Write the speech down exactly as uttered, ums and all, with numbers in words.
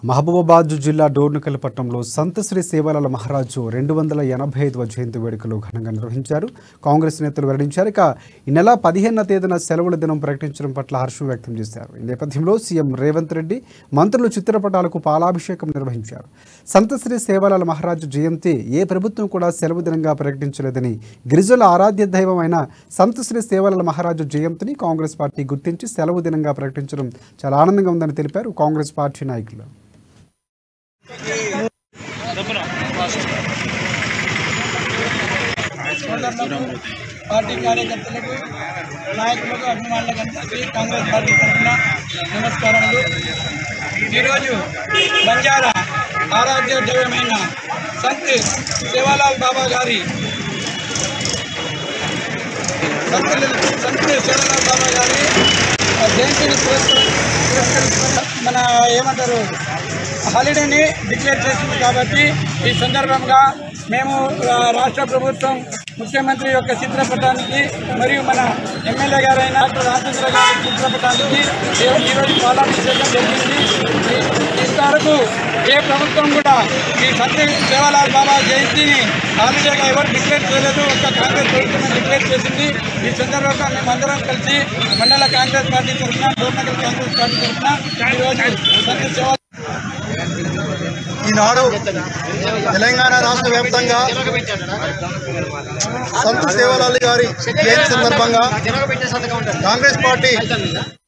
మహబూబాబాద్ జిల్లా డోర్నకల్ పట్టణంలో సంత శ్రీ సేవాలాల్ మహారాజు రెండు వందల ఎనభై ఐదవ జయంతి వేడుకలు ఘనంగా నిర్వహించారు. కాంగ్రెస్ నేతలు వెల్లడించారు. ఇక ఈ నెల పదిహేనవ తేదీన సెలవుల దినం ప్రకటించడం పట్ల హర్షం వ్యక్తం చేశారు. ఈ నేపథ్యంలో సీఎం రేవంత్ రెడ్డి మంత్రులు చిత్రపటాలకు పాలాభిషేకం నిర్వహించారు. సంత శ్రీ సేవాలాల్ మహారాజు జయంతి ఏ ప్రభుత్వం కూడా సెలవు దినంగా ప్రకటించలేదని, గిరిజనుల ఆరాధ్య దైవమైన సంత శ్రీ సేవాలాల్ మహారాజు జయంతిని కాంగ్రెస్ పార్టీ గుర్తించి సెలవు దినంగా ప్రకటించడం చాలా ఆనందంగా ఉందని తెలిపారు కాంగ్రెస్ పార్టీ నాయకులు. పార్టీ కార్యకర్తలకు, నాయకులకు, అభిమానులకు అందరికీ కాంగ్రెస్ పార్టీ తరఫున నమస్కారములు. ఈరోజు బంజారా ఆరాధ్య దైవమైన సంత్ సేవాలాల్ బాబా గారి సంత్ సంత్ సేవాలాల్ బాబా గారి జయంతిని మన ఏమంటారు హాలిడేని డిక్లేర్ చేసింది. కాబట్టి ఈ సందర్భంగా మేము రాష్ట్ర ప్రభుత్వం ముఖ్యమంత్రి యొక్క చిత్రపటానికి మరియు మన ఎమ్మెల్యే గారైన డాక్టర్ రాజేంద్ర గారి చిత్రపటానికి ఈరోజు పాలాభిషేకం జరిగింది. ఇంతవరకు ఏ ప్రభుత్వం కూడా ఈ సంత్ సేవాలాల్ బాబా జయంతిని హాలిడేగా ఎవరు డిక్లేర్ చేయలేదు. ఒక కాంగ్రెస్ ప్రభుత్వం డిక్లేర్ చేసింది. ఈ సందర్భంగా మేమందరం కలిసి మండల కాంగ్రెస్ పార్టీ తరఫున, డోర్నకల్ కాంగ్రెస్ పార్టీ తరఫున ఈరోజు సంత్ సేవా ఈనాడు తెలంగాణ రాష్ట్ర వ్యాప్తంగా సంత్ సేవాలాల్ గారి జయంతి సందర్భంగా కాంగ్రెస్ పార్టీ